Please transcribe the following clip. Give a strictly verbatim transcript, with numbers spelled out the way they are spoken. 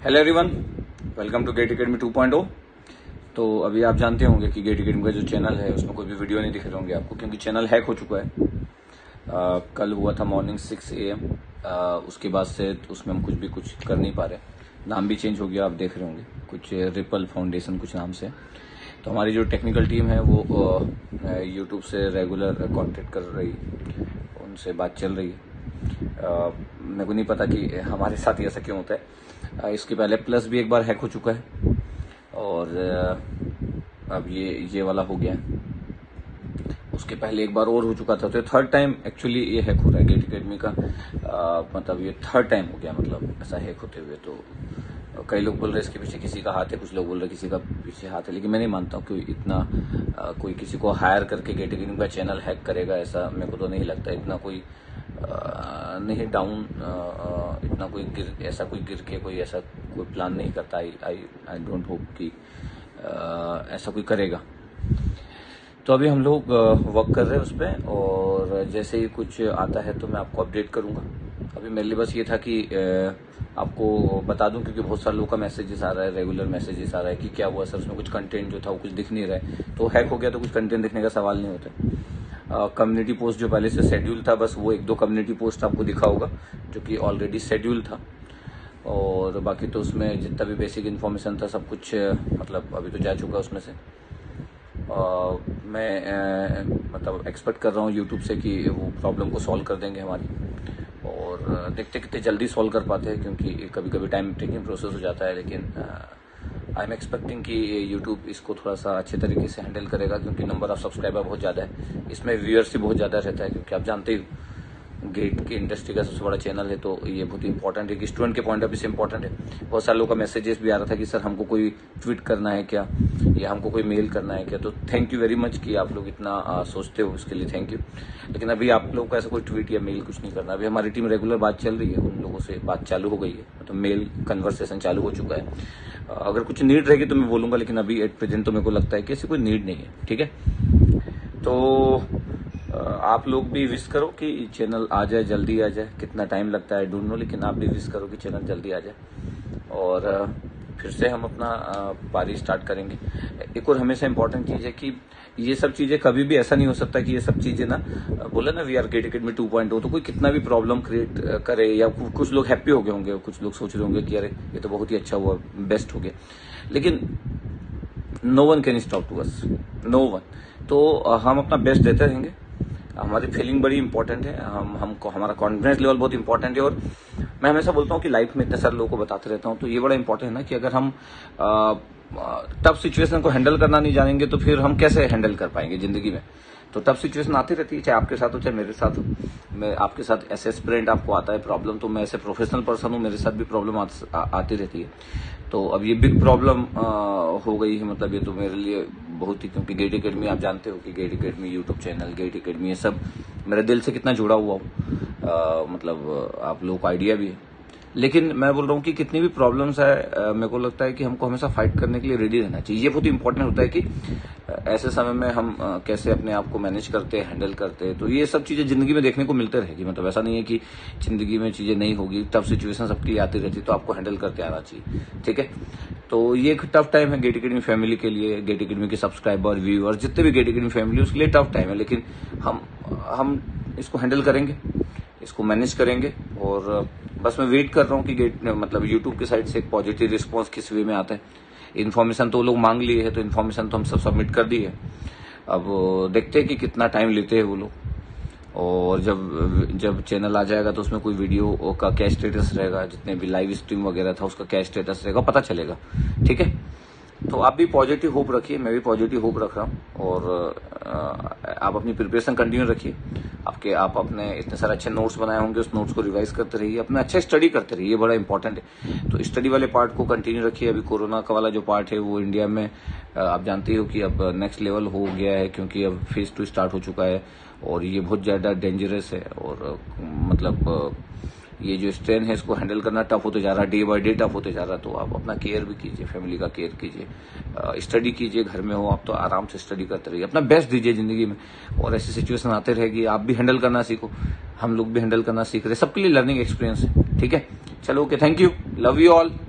Hello everyone, welcome to GATE academy two point O. तो अभी आप जानते होंगे कि गेट अकेडमी का जो चैनल है उसमें कोई भी वीडियो नहीं दिख रहे होंगे आपको, क्योंकि चैनल हैक हो चुका है। आ, कल हुआ था मॉर्निंग सिक्स ए एम, उसके बाद से उसमें हम कुछ भी कुछ कर नहीं पा रहे। नाम भी चेंज हो गया, आप देख रहे होंगे, कुछ रिपल फाउंडेशन कुछ नाम से। तो हमारी जो टेक्निकल टीम है वो यूट्यूब से रेगुलर कॉन्टेक्ट कर रही है, उनसे बात चल रही है। मेरे को नहीं पता कि हमारे साथ ऐसा क्यों होता है। इसके पहले प्लस भी एक बार हैक हो चुका है और अब ये ये वाला हो गया है। उसके पहले एक बार और हो चुका था, तो थर्ड टाइम एक्चुअली ये हैक हो रहा है गेट अकेडमी का। आ, मतलब ये थर्ड टाइम हो गया, मतलब ऐसा हैक होते हुए। तो कई लोग बोल रहे हैं इसके पीछे किसी का हाथ है, कुछ लोग बोल रहे हैं किसी का पीछे हाथ है, लेकिन मैं नहीं मानता हूँ कि इतना आ, कोई किसी को हायर करके गेट अकेडमी का चैनल हैक करेगा, ऐसा मेरे को तो नहीं लगता। इतना कोई आ, नहीं डाउन इतना कोई गिर ऐसा कोई गिर के कोई ऐसा कोई प्लान नहीं करता। आई आई आई डोंट होप कि आ, ऐसा कोई करेगा। तो अभी हम लोग वर्क कर रहे हैं उस पर, और जैसे ही कुछ आता है तो मैं आपको अपडेट करूंगा। अभी मेरे लिए बस ये था कि आपको बता दूं, क्योंकि बहुत सारे लोगों का मैसेजेस आ रहा है, रेगुलर मैसेजेस आ रहा है कि क्या हुआ सर, उसमें कुछ कंटेंट जो था वो कुछ दिख नहीं रहा है। तो हैक हो गया तो कुछ कंटेंट दिखने का सवाल नहीं होता। कम्युनिटी पोस्ट जो पहले से शेड्यूल था, बस वो एक दो कम्युनिटी पोस्ट आपको दिखा होगा जो कि ऑलरेडी शेड्यूल था, और बाकी तो उसमें जितना भी बेसिक इन्फॉर्मेशन था सब कुछ मतलब अभी तो जा चुका है उसमें से। Uh, मैं uh, मतलब एक्सपेक्ट कर रहा हूँ यूट्यूब से कि वो प्रॉब्लम को सॉल्व कर देंगे हमारी, और uh, देखते कितने जल्दी सॉल्व कर पाते हैं, क्योंकि कभी कभी टाइम टेकिंग प्रोसेस हो जाता है। लेकिन आई एम एक्सपेक्टिंग कि यूट्यूब इसको थोड़ा सा अच्छे तरीके से हैंडल करेगा, क्योंकि नंबर ऑफ सब्सक्राइबर बहुत ज़्यादा है, इसमें व्यूअर्स भी बहुत ज़्यादा रहता है। क्योंकि आप जानते ही गेट की इंडस्ट्री का सबसे बड़ा चैनल है, तो ये बहुत इंपॉर्टेंट है कि स्टूडेंट के पॉइंट ऑफ व्यू से इंपॉर्टेंट है। बहुत सारे लोगों का मैसेजेस भी आ रहा था कि सर हमको कोई ट्वीट करना है क्या, या हमको कोई मेल करना है क्या। तो थैंक यू वेरी मच कि आप लोग इतना आ, सोचते हो, उसके लिए थैंक यू। लेकिन अभी आप लोगों को ऐसा कोई ट्वीट या मेल कुछ नहीं करना। अभी हमारी टीम रेगुलर बात चल रही है, उन लोगों से बात चालू हो गई है, मतलब मेल कन्वर्सेशन चालू हो चुका है। अगर कुछ नीड रहेगी तो मैं बोलूंगा, लेकिन अभी एट प्रेजेंट तो मेरे को लगता है कि ऐसी कोई नीड नहीं है। ठीक है, तो आप लोग भी विश करो कि चैनल आ जाए, जल्दी आ जाए। कितना टाइम लगता है डोंट नो, लेकिन आप भी विश करो कि चैनल जल्दी आ जाए, और फिर से हम अपना पारी स्टार्ट करेंगे। एक और हमेशा इंपॉर्टेंट चीज है कि ये सब चीजें कभी भी ऐसा नहीं हो सकता कि ये सब चीजें ना बोले ना we are GATE academy two point O, तो कोई कितना भी प्रॉब्लम क्रिएट करे, या कुछ लोग हैप्पी हो गए होंगे, कुछ लोग सोच रहे होंगे कि अरे ये तो बहुत ही अच्छा हुआ, बेस्ट हो गया, लेकिन no one can stop to us, no one. तो हम अपना बेस्ट देते रहेंगे। हमारी फीलिंग बड़ी इंपॉर्टेंट है, हम हमको हमारा कॉन्फिडेंस लेवल बहुत इंपॉर्टेंट है। और मैं हमेशा बोलता हूँ कि लाइफ में इतने सारे लोगों को बताते रहता हूँ, तो ये बड़ा इंपॉर्टेंट है ना कि अगर हम टफ सिचुएशन को हैंडल करना नहीं जानेंगे तो फिर हम कैसे हैंडल कर पाएंगे जिंदगी में। तो टफ सिचुएशन आती रहती है, चाहे आपके साथ हो चाहे मेरे साथ हो। मैं आपके साथ ऐसे एस्पिरेंट आपको आता है प्रॉब्लम, तो मैं ऐसे प्रोफेशनल पर्सन हूँ, मेरे साथ भी प्रॉब्लम आ, आ, आती रहती है। तो अब ये बिग प्रॉब्लम हो गई है, मतलब ये तो मेरे लिए बहुत ही, क्योंकि गेट अकेडमी आप जानते हो कि gate academy YouTube channel, gate academy, ये सब मेरे दिल से कितना जुड़ा हुआ हूँ, मतलब आप लोगों को आइडिया भी है। लेकिन मैं बोल रहा हूँ कि कितनी भी प्रॉब्लम्स है, मेरे को लगता है कि हमको हमेशा फाइट करने के लिए रेडी रहना चाहिए। ये बहुत इंपॉर्टेंट होता है कि ऐसे समय में हम कैसे अपने आप को मैनेज करते हैं, हैंडल करते हैं। तो ये सब चीजें जिंदगी में देखने को मिलते रहेगी, मतलब ऐसा नहीं है कि जिंदगी में चीजें नहीं होगी, टफ सिचुएशन सबकी आती रहती, तो आपको हैंडल करते आना चाहिए। ठीक है, तो ये एक टफ टाइम है गेट अकेडमी फैमिली के लिए, गेट अकेडमी के सब्सक्राइबर, व्यूअर्स, जितने भी गेट अकेडमी फैमिली, उसके लिए टफ टाइम है। लेकिन हम हम इसको हैंडल करेंगे, इसको मैनेज करेंगे। और बस मैं वेट कर रहा हूँ कि गेट मतलब यूट्यूब की साइड से एक पॉजिटिव रिस्पांस किस वे में आता है। इन्फॉर्मेशन तो वो लोग मांग लिए है, तो इन्फॉर्मेशन तो हम सब सबमिट कर दी है। अब देखते हैं कि कितना टाइम लेते हैं वो लोग, और जब जब चैनल आ जाएगा तो उसमें कोई वीडियो का क्या स्टेटस रहेगा, जितने भी लाइव स्ट्रीम वगैरह था उसका क्या स्टेटस रहेगा, पता चलेगा। ठीक है, तो आप भी पॉजिटिव होप रखिए, मैं भी पॉजिटिव होप रख रहा हूँ, और आप अपनी प्रिपरेशन कंटिन्यू रखिए। आपके आप अपने इतने सारे अच्छे नोट्स बनाए होंगे, उस नोट्स को रिवाइज करते रहिए, अपना अच्छा स्टडी करते रहिए, ये बड़ा इंपॉर्टेंट है। तो स्टडी वाले पार्ट को कंटिन्यू रखिए। अभी कोरोना का वाला जो पार्ट है वो इंडिया में आप जानते हो कि अब नेक्स्ट लेवल हो गया है, क्योंकि अब फेज टू स्टार्ट हो चुका है, और ये बहुत ज्यादा डेंजरस है। और मतलब ये जो स्ट्रेन है इसको हैंडल करना टफ होते जा रहा है, डे बाय डे टफ होते जा रहा है। तो आप अपना केयर भी कीजिए, फैमिली का केयर कीजिए, स्टडी कीजिए। घर में हो आप तो आराम से स्टडी करते रहिए, अपना बेस्ट दीजिए जिंदगी में। और ऐसी सिचुएशन आते रहेगी, आप भी हैंडल करना सीखो, हम लोग भी हैंडल करना सीख रहे हैं, सबके लिए लर्निंग एक्सपीरियंस है। ठीक है, चलो okay, thank you, love you all.